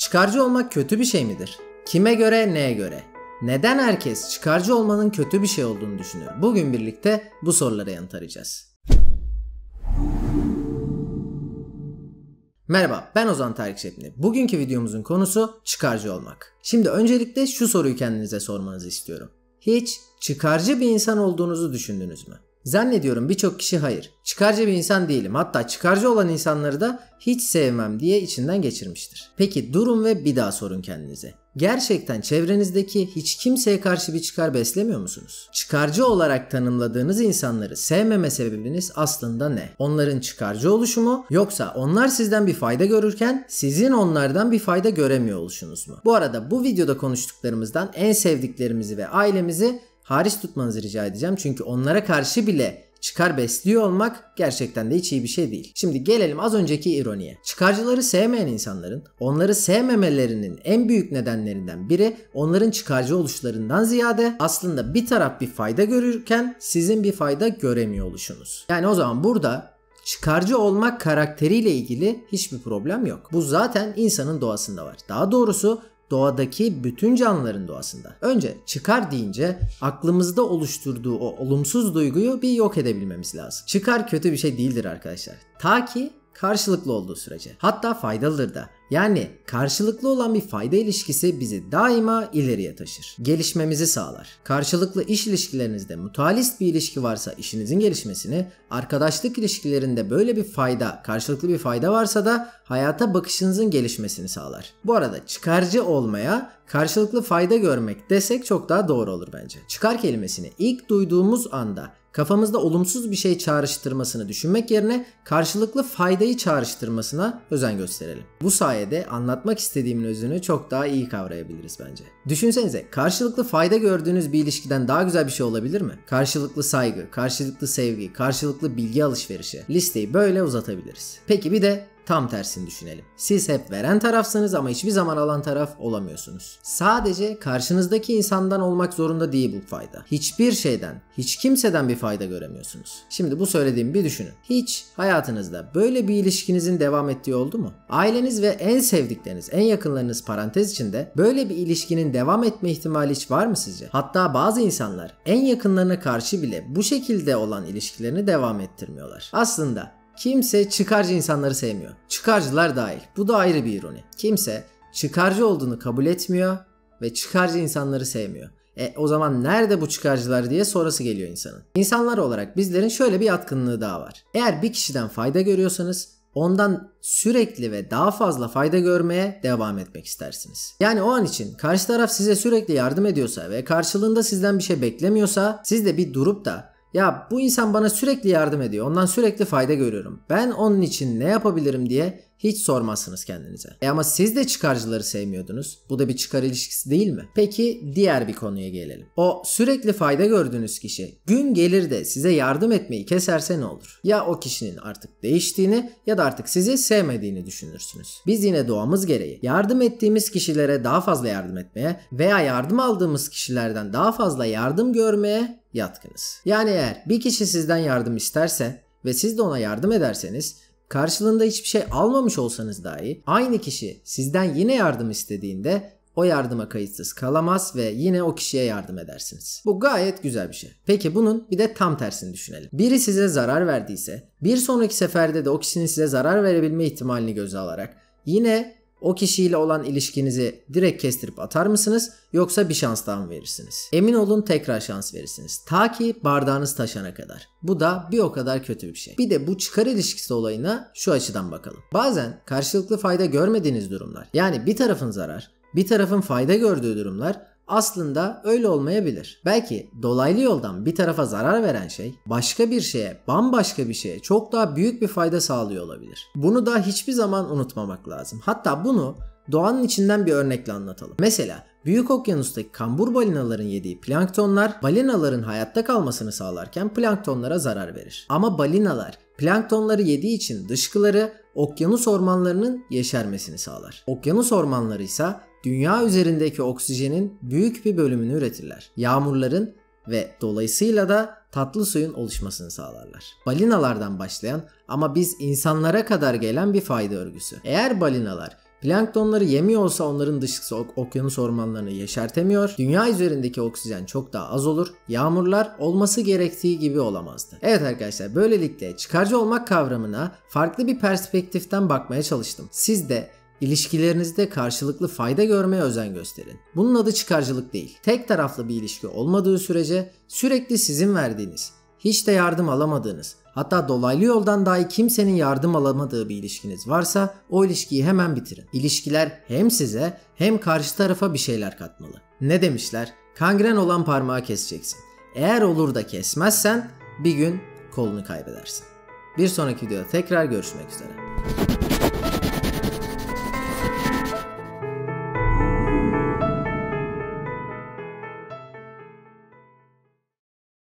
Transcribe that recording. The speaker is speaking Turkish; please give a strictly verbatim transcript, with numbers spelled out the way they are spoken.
Çıkarcı olmak kötü bir şey midir? Kime göre, neye göre? Neden herkes çıkarcı olmanın kötü bir şey olduğunu düşünüyor? Bugün birlikte bu sorulara yanıt arayacağız. Merhaba, ben Ozan Tarık Şepni. Bugünkü videomuzun konusu çıkarcı olmak. Şimdi öncelikle şu soruyu kendinize sormanızı istiyorum. Hiç çıkarcı bir insan olduğunuzu düşündünüz mü? Zannediyorum birçok kişi hayır, çıkarcı bir insan değilim, hatta çıkarcı olan insanları da hiç sevmem diye içinden geçirmiştir. Peki durun ve bir daha sorun kendinize. Gerçekten çevrenizdeki hiç kimseye karşı bir çıkar beslemiyor musunuz? Çıkarcı olarak tanımladığınız insanları sevmeme sebebiniz aslında ne? Onların çıkarcı oluşu mu, yoksa onlar sizden bir fayda görürken sizin onlardan bir fayda göremiyor oluşunuz mu? Bu arada bu videoda konuştuklarımızdan en sevdiklerimizi ve ailemizi hariç tutmanızı rica edeceğim. Çünkü onlara karşı bile çıkar besliyor olmak gerçekten de hiç iyi bir şey değil. Şimdi gelelim az önceki ironiye. Çıkarcıları sevmeyen insanların onları sevmemelerinin en büyük nedenlerinden biri onların çıkarcı oluşlarından ziyade aslında bir taraf bir fayda görürken sizin bir fayda göremiyor oluşunuz. Yani o zaman burada çıkarcı olmak karakteriyle ilgili hiçbir problem yok. Bu zaten insanın doğasında var. Daha doğrusu doğadaki bütün canlıların doğasında. Önce çıkar deyince aklımızda oluşturduğu o olumsuz duyguyu bir yok edebilmemiz lazım. Çıkar kötü bir şey değildir arkadaşlar. Ta ki karşılıklı olduğu sürece. Hatta faydalıdır da. Yani karşılıklı olan bir fayda ilişkisi bizi daima ileriye taşır. Gelişmemizi sağlar. Karşılıklı iş ilişkilerinizde mutualist bir ilişki varsa işinizin gelişmesini, arkadaşlık ilişkilerinde böyle bir fayda, karşılıklı bir fayda varsa da hayata bakışınızın gelişmesini sağlar. Bu arada çıkarcı olmaya karşılıklı fayda görmek desek çok daha doğru olur bence. Çıkar kelimesini ilk duyduğumuz anda kafamızda olumsuz bir şey çağrıştırmasını düşünmek yerine karşılıklı faydayı çağrıştırmasına özen gösterelim. Bu sayede anlatmak istediğimin özünü çok daha iyi kavrayabiliriz bence. Düşünsenize, karşılıklı fayda gördüğünüz bir ilişkiden daha güzel bir şey olabilir mi? Karşılıklı saygı, karşılıklı sevgi, karşılıklı bilgi alışverişi. Listeyi böyle uzatabiliriz. Peki bir de tam tersini düşünelim. Siz hep veren tarafsınız ama hiçbir zaman alan taraf olamıyorsunuz. Sadece karşınızdaki insandan olmak zorunda değil bu fayda. Hiçbir şeyden, hiç kimseden bir fayda göremiyorsunuz. Şimdi bu söylediğimi bir düşünün. Hiç hayatınızda böyle bir ilişkinizin devam ettiği oldu mu? Aileniz ve en sevdikleriniz, en yakınlarınız parantez içinde böyle bir ilişkinin devam etme ihtimali hiç var mı sizce? Hatta bazı insanlar en yakınlarına karşı bile bu şekilde olan ilişkilerini devam ettirmiyorlar. Aslında kimse çıkarcı insanları sevmiyor. Çıkarcılar dahil. Bu da ayrı bir ironi. Kimse çıkarcı olduğunu kabul etmiyor ve çıkarcı insanları sevmiyor. E o zaman nerede bu çıkarcılar diye sorası geliyor insanın. İnsanlar olarak bizlerin şöyle bir yatkınlığı daha var. Eğer bir kişiden fayda görüyorsanız ondan sürekli ve daha fazla fayda görmeye devam etmek istersiniz. Yani o an için karşı taraf size sürekli yardım ediyorsa ve karşılığında sizden bir şey beklemiyorsa siz de bir durup da ya bu insan bana sürekli yardım ediyor, ondan sürekli fayda görüyorum, ben onun için ne yapabilirim diye hiç sormazsınız kendinize. E ama siz de çıkarcıları sevmiyordunuz. Bu da bir çıkar ilişkisi değil mi? Peki diğer bir konuya gelelim. O sürekli fayda gördüğünüz kişi gün gelir de size yardım etmeyi keserse ne olur? Ya o kişinin artık değiştiğini ya da artık sizi sevmediğini düşünürsünüz. Biz yine doğamız gereği yardım ettiğimiz kişilere daha fazla yardım etmeye veya yardım aldığımız kişilerden daha fazla yardım görmeye yatkınız. Yani eğer bir kişi sizden yardım isterse ve siz de ona yardım ederseniz, karşılığında hiçbir şey almamış olsanız dahi aynı kişi sizden yine yardım istediğinde o yardıma kayıtsız kalamaz ve yine o kişiye yardım edersiniz. Bu gayet güzel bir şey. Peki bunun bir de tam tersini düşünelim. Biri size zarar verdiyse bir sonraki seferde de o kişinin size zarar verebilme ihtimalini göze alarak yine o kişiyle olan ilişkinizi direkt kestirip atar mısınız, yoksa bir şans daha mı verirsiniz? Emin olun tekrar şans verirsiniz. Ta ki bardağınız taşana kadar. Bu da bir o kadar kötü bir şey. Bir de bu çıkar ilişkisi olayına şu açıdan bakalım. Bazen karşılıklı fayda görmediğiniz durumlar, yani bir tarafın zarar, bir tarafın fayda gördüğü durumlar aslında öyle olmayabilir. Belki dolaylı yoldan bir tarafa zarar veren şey başka bir şeye, bambaşka bir şeye çok daha büyük bir fayda sağlıyor olabilir. Bunu da hiçbir zaman unutmamak lazım. Hatta bunu doğanın içinden bir örnekle anlatalım. Mesela büyük okyanustaki kambur balinaların yediği planktonlar balinaların hayatta kalmasını sağlarken planktonlara zarar verir. Ama balinalar planktonları yediği için dışkıları okyanus ormanlarının yeşermesini sağlar. Okyanus ormanları ise dünya üzerindeki oksijenin büyük bir bölümünü üretirler. Yağmurların ve dolayısıyla da tatlı suyun oluşmasını sağlarlar. Balinalardan başlayan ama biz insanlara kadar gelen bir fayda örgüsü. Eğer balinalar Planktonları yemiyor olsa onların dışkısı ok- okyanus ormanlarını yeşertemiyor. Dünya üzerindeki oksijen çok daha az olur. Yağmurlar olması gerektiği gibi olamazdı. Evet arkadaşlar, böylelikle çıkarcı olmak kavramına farklı bir perspektiften bakmaya çalıştım. Siz de İlişkilerinizde karşılıklı fayda görmeye özen gösterin. Bunun adı çıkarcılık değil. Tek taraflı bir ilişki olmadığı sürece sürekli sizin verdiğiniz, hiç de yardım alamadığınız, hatta dolaylı yoldan dahi kimsenin yardım alamadığı bir ilişkiniz varsa o ilişkiyi hemen bitirin. İlişkiler hem size hem karşı tarafa bir şeyler katmalı. Ne demişler? Kangren olan parmağı keseceksin. Eğer olur da kesmezsen bir gün kolunu kaybedersin. Bir sonraki videoda tekrar görüşmek üzere.